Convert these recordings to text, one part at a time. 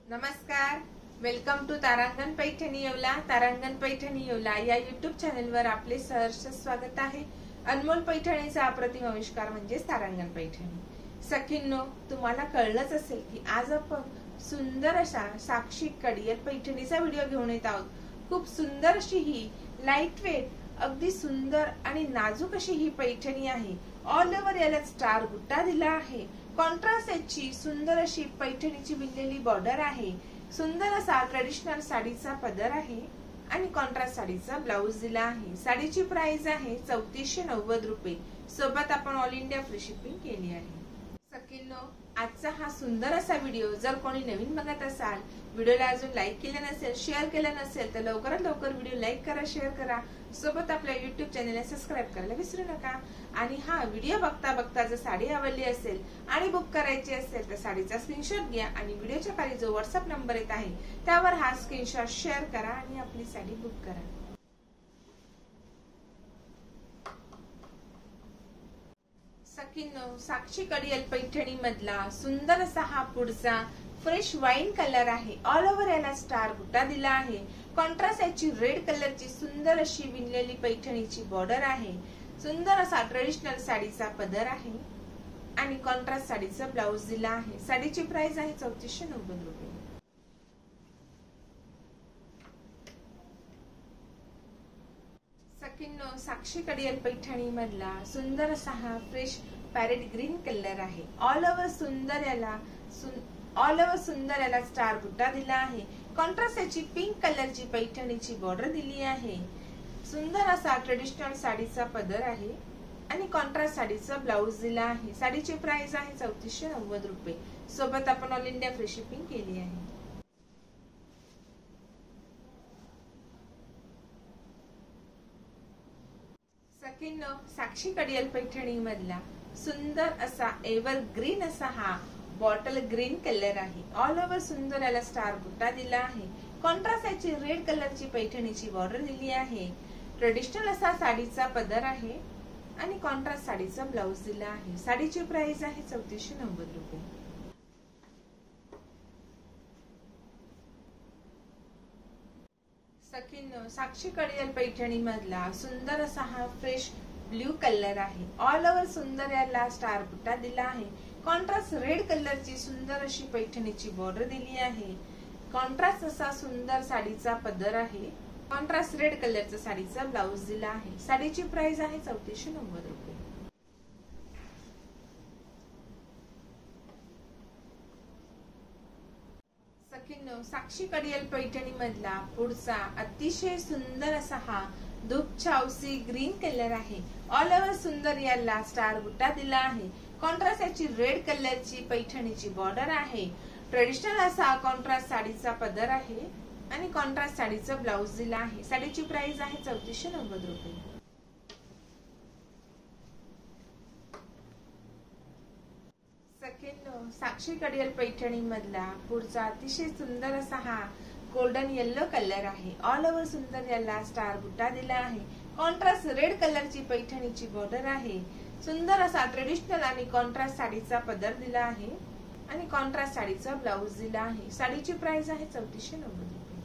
नमस्कार, welcome to Tarangan Paithani Yeola. Tarangan Paithani Yeola या YouTube चॅनलवर आपले सहर्ष स्वागत आहे। अनमोल पैठणीचा अप्रतिम आविष्कार म्हणजे तारांगण पैठणी। सखींनो, तुम्हाला कळलंच असेल की आज आपण सुंदर अशा साक्षी कडियल पैठणीचा व्हिडिओ घेऊन येत आहोत। खूप सुंदर अशी ही लाईट वेट, अगदी सुंदर आणि नाजूक अशी ही पैठणी आहे। ऑल ओव्हर याला स्टार बुट्टा दिला आहे। कॉन्ट्रास्ट याची सुंदर अशी पैठणीची विणलेली बॉर्डर आहे। सुंदर असा ट्रेडिशनल साडीचा पदर आहे आणि कॉन्ट्रास्ट साडीचा ब्लाउज दिला आहे। साडीची प्राइस आहे 3490 रुपये। सोबत आपण ऑल इंडिया फ्री शिपिंग केली आहे। सखींनो, आजचा हा सुंदर असा व्हिडिओ जर कोणी नवीन बघत असाल, व्हिडिओला अजून लाईक केलं नसेल, शेअर केलं नसेल तर लवकरात लवकर व्हिडिओ लाईक करा, शेअर करा। सोबत आपल्या युट्यूब चॅनलला सबस्क्राईब करायला विसरू नका। आणि हा व्हिडिओ बघता बघता जर साडी आवडली असेल आणि बुक करायची असेल तर साडीचा स्क्रीनशॉट घ्या आणि व्हिडिओच्या खाली जो व्हॉट्सअप नंबर येत आहे त्यावर हा स्क्रीनशॉट शेअर करा आणि आपली साडी बुक करा। सखींनो, साक्षी कडियल पैठणी मधला सुंदर असा हा पुढचा फ्रेश वाईन कलर आहे। ऑल ओव्हर याला स्टार बुट्टा दिला आहे। कॉन्ट्रास्ट याची रेड कलरची सुंदर अशी विणलेली पैठणीची बॉर्डर आहे। सुंदर असा ट्रेडिशनल साडीचा पदर आहे आणि कॉन्ट्रास्ट साडीचा ब्लाउज दिला आहे। साडीची प्राइस आहे 3490 रुपये। सखींनो, साक्षी कडियल पैठणी मधला सुंदर असा हा फ्रेश पॅरेट ग्रीन कलर आहे। ऑल ओव्हर सुंदर याला स्टार बुट्टा दिला आहे। कॉन्ट्रास्ट याची पिंक कलरची पैठणीची बॉर्डर दिली आहे। सुंदर असा ट्रेडिशनल साडीचा पदर आहे आणि कॉन्ट्रास्ट साडीचा ब्लाउज दिला आहे। साडीची प्राइस आहे 3490 रुपये। सोबत आपण ऑल इंडिया फ्री शिपिंग केली आहे। सखींनो, साक्षी कडियल पैठणी मधला सुंदर असा एव्हर ग्रीन असा हा बॉटल ग्रीन कलर आहे। ऑल ओव्हर सुंदर याला स्टार बुट्टा दिला आहे। कॉन्ट्रास्ट याची रेड कलरची पैठणीची बॉर्डर दिली आहे। ट्रेडिशनल असा साडीचा पदर आहे आणि कॉन्ट्रास्ट साडीचा ब्लाउज दिला आहे। साडीची प्राइस आहे 3490 रुपये। सखींनो, साक्षी कडियल पैठणी मधला सुंदर असा हा फ्रेश ब्ल्यू कलर आहे। ऑल ओव्हर सुंदर याला स्टार बुट्टा दिला आहे। कॉन्ट्रास्ट रेड कलरची सुंदर अशी पैठणीची बॉर्डर दिली आहे। कॉन्ट्रास्ट असा सुंदर साडीचा पदर आहे। कॉन्ट्रास्ट रेड कलरचा साडीचा ब्लाउज दिला आहे। साडीची प्राइस आहे 3490 रुपये। सखींनो, साक्षी कडियल पैठणी मधला पुढचा अतिशय सुंदर असा हा धूप छावसी ग्रीन कलर आहे। ऑल ओव्हर सुंदर याला स्टार बुट्टा दिला आहे। कॉन्ट्रास्ट याची रेड कलरची पैठणीची बॉर्डर आहे। ट्रेडिशनल असा कॉन्ट्रास्ट साडीचा पदर आहे आणि कॉन्ट्रास्ट साडीचा ब्लाउज दिला आहे। साडीची प्राइस आहे 3490 रुपये। सखींनो, साक्षी कडियल पैठणी मधला पुढचा अतिशय सुंदर असा हा गोल्डन येलो कलर आहे। ऑल ओव्हर सुंदर याला स्टार बुट्टा दिला आहे। कॉन्ट्रास्ट रेड कलरची पैठणीची बॉर्डर आहे। सुंदर असा ट्रेडिशनल आणि कॉन्ट्रास्ट साडीचा पदर दिला आहे आणि कॉन्ट्रास्ट साडीचा ब्लाउज दिला आहे। साडीची प्राइस आहे 3490 रुपये।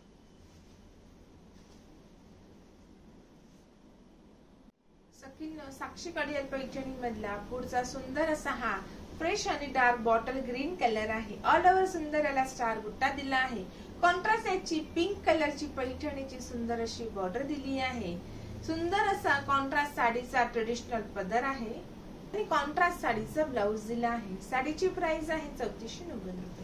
सखींनो, साक्षी कडियल पैठणी मधला पुढचा सुंदर असा हा फ्रेश आणि डार्क बॉटल ग्रीन कलर आहे। ऑल ओव्हर सुंदर याला स्टार बुट्टा दिला आहे। कॉन्ट्रास्ट याची पिंक कलरची पैठणीची सुंदर अशी बॉर्डर दिली आहे। सुंदर असा कॉन्ट्रास्ट साडीचा ट्रेडिशनल पदर आहे आणि कॉन्ट्रास्ट साडीचा ब्लाउज दिला आहे। साडीची प्राइस आहे 3490 रुपये।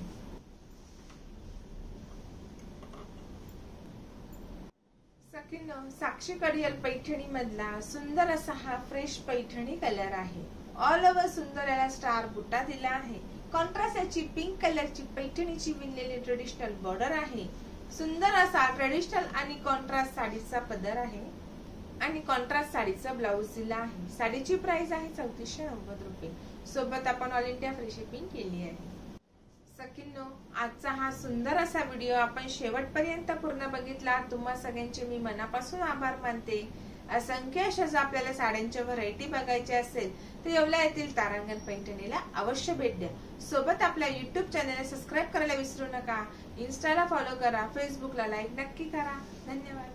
सखींनो, साक्षी कडियल पैठणी मधला सुंदर असा हा फ्रेश पैठणी कलर आहे। ऑल ओव्हर सुंदर याला स्टार बुट्टा दिला आहे। कॉन्ट्रास्ट याची पिंक कलरची पैठणीची विणलेली ट्रेडिशनल बॉर्डर आहे। सुंदर असा ट्रेडिशनल आणि कॉन्ट्रास्ट साडीचा पदर आहे आणि कॉन्ट्रास्ट साडीचा ब्लाउज दिला आहे। साडीची प्राइस आहे 3490 रुपये। सोबत आपण ऑल इंडिया फ्री शिपिंग केली आहे। सखींनो, आजचा हा सुंदर असा व्हिडिओ आपण शेवटपर्यंत पूर्ण बघितला। तुम्हा सगळ्यांचे मी मनापासून आभार मानते। असंख्य अशा जर आपल्याला साड्यांच्या व्हरायटी बघायची असेल तर येवला येथील तारांगण पैठणीला अवश्य भेट द्या। सोबत आपल्या YouTube चॅनलला सबस्क्राईब करायला विसरू नका। इन्स्टाला फॉलो करा, फेसबुकला लाईक नक्की करा। धन्यवाद।